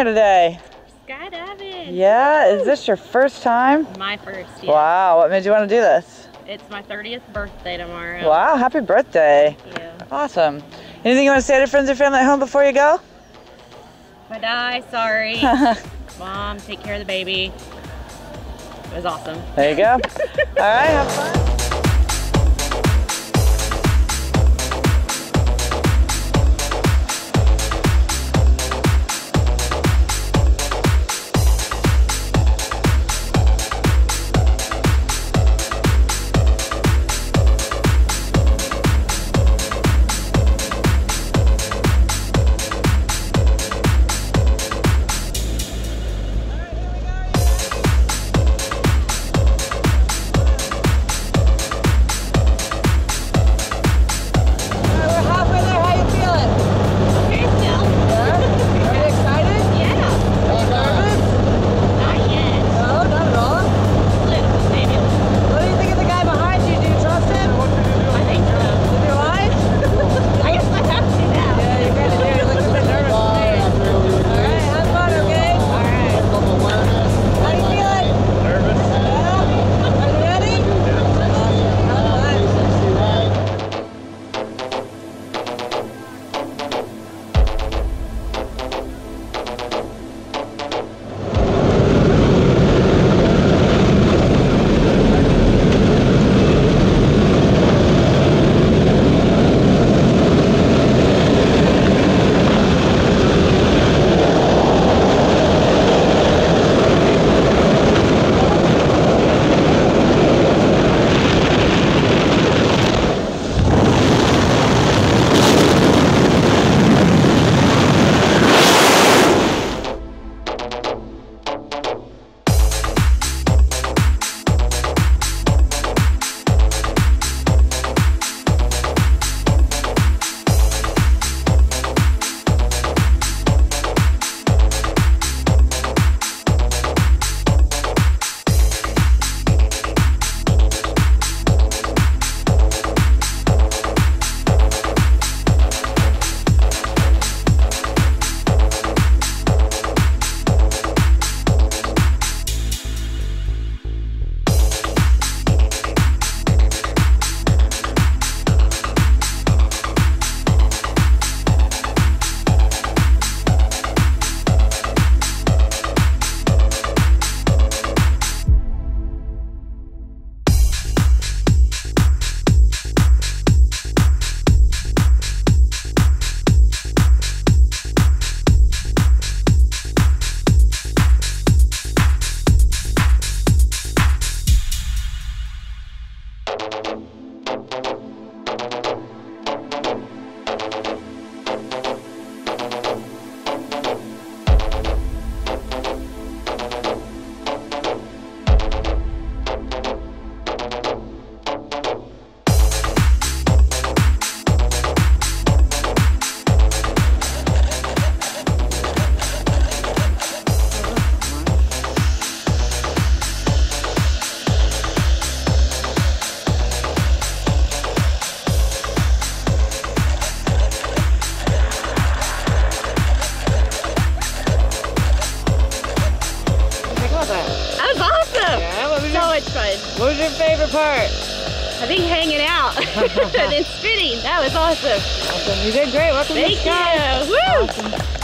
here today? Skydiving. Yeah, is this your first time? My first, yeah. Wow, what made you want to do this? It's my 30th birthday tomorrow. Wow, happy birthday. Thank you. Awesome. Anything you want to say to friends or family at home before you go? If I die, sorry. Mom, take care of the baby. It was awesome. There you go. All right, have fun. That was awesome. Yeah, so much fun. What was your favorite part? I think hanging out and then spinning. That was awesome. Awesome. You did great. Welcome to the Sky. Thank you. Woo! Awesome.